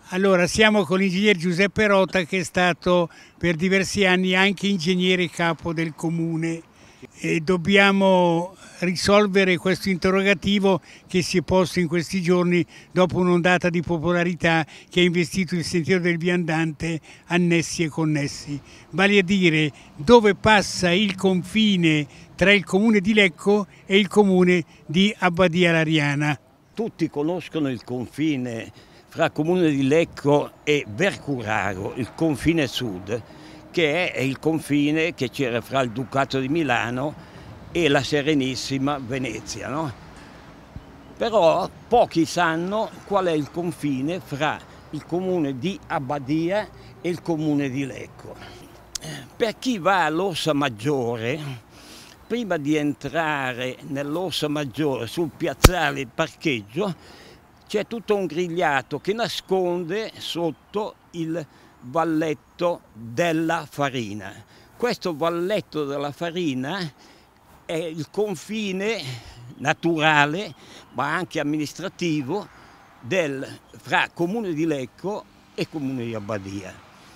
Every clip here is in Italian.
Allora, siamo con l'ingegner Giuseppe Rota che è stato per diversi anni anche ingegnere capo del comune e dobbiamo risolvere questo interrogativo che si è posto in questi giorni dopo un'ondata di popolarità che ha investito il sentiero del viandante annessi e connessi. Vale a dire dove passa il confine tra il comune di Lecco e il comune di Abbadia Lariana. Tutti conoscono il confine fra Comune di Lecco e Vercurago, il confine sud, che è il confine che c'era fra il Ducato di Milano e la Serenissima Venezia, no? Però pochi sanno qual è il confine fra il comune di Abbadia e il comune di Lecco. Per chi va all'Orsa Maggiore, prima di entrare nell'Orsa Maggiore sul piazzale il parcheggio, c'è tutto un grigliato che nasconde sotto il Valletto della Farina. Questo Valletto della Farina è il confine naturale, ma anche amministrativo, fra Comune di Lecco e Comune di Abbadia.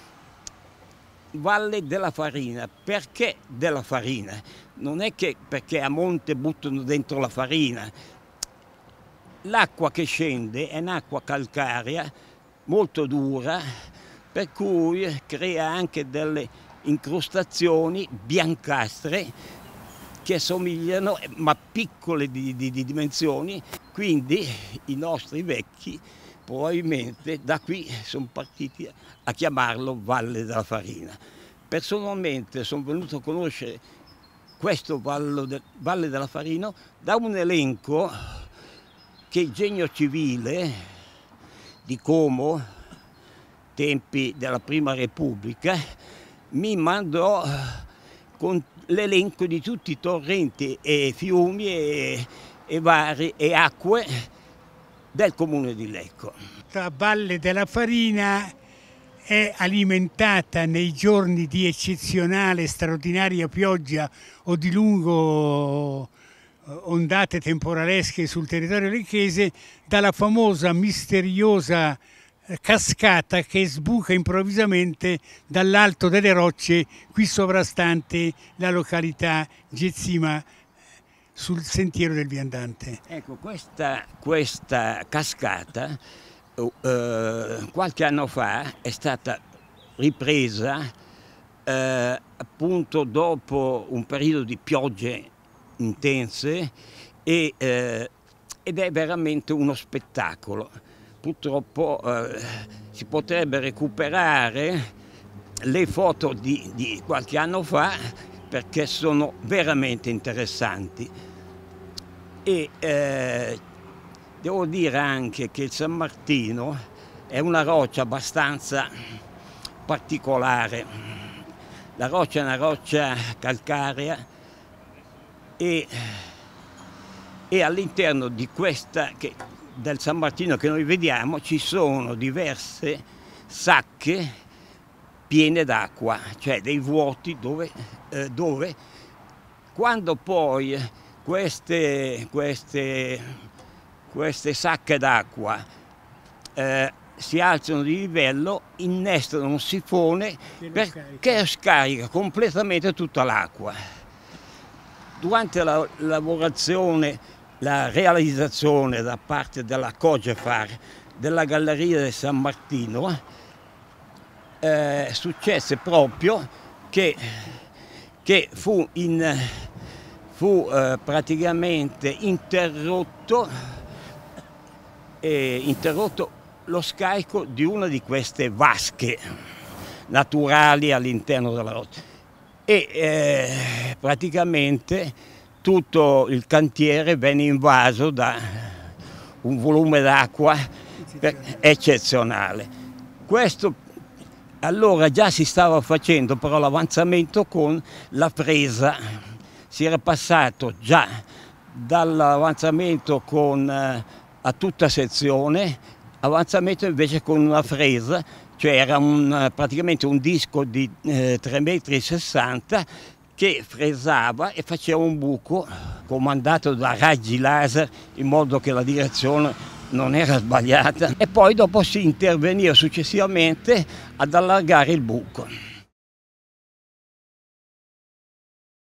Valle della Farina, perché della farina? Non è che perché a monte buttano dentro la farina. L'acqua che scende è un'acqua calcarea molto dura, per cui crea anche delle incrostazioni biancastre che somigliano, ma piccole di dimensioni, quindi i nostri vecchi probabilmente da qui sono partiti a chiamarlo Valle della Farina. Personalmente sono venuto a conoscere questo Valle della Farina da un elenco che il Genio Civile di Como, tempi della Prima Repubblica, mi mandò con l'elenco di tutti i torrenti e fiumi e acque del comune di Lecco. La Valle della Farina è alimentata nei giorni di eccezionale, straordinaria pioggia o di lungo ondate temporalesche sul territorio lecchese dalla famosa misteriosa cascata che sbuca improvvisamente dall'alto delle rocce qui sovrastante la località Gezzima sul sentiero del viandante. Ecco, questa cascata qualche anno fa è stata ripresa appunto dopo un periodo di piogge intense ed è veramente uno spettacolo. Purtroppo si potrebbe recuperare le foto di qualche anno fa perché sono veramente interessanti. E devo dire anche che il San Martino è una roccia abbastanza particolare. La roccia è una roccia calcarea e all'interno di del San Martino che noi vediamo ci sono diverse sacche piene d'acqua, cioè dei vuoti dove quando poi queste sacche d'acqua si alzano di livello, innestano un sifone che scarica completamente tutta l'acqua. Durante la lavorazione, la realizzazione da parte della Cogefar della Galleria del San Martino, successe proprio che fu praticamente interrotto lo scarico di una di queste vasche naturali all'interno della roccia. E praticamente tutto il cantiere venne invaso da un volume d'acqua eccezionale. Questo allora già si stava facendo però l'avanzamento con la fresa, si era passato già dall'avanzamento a tutta sezione, avanzamento invece con una fresa, cioè era praticamente un disco di 3,60 m che fresava e faceva un buco comandato da raggi laser in modo che la direzione non era sbagliata, e poi dopo si interveniva successivamente ad allargare il buco.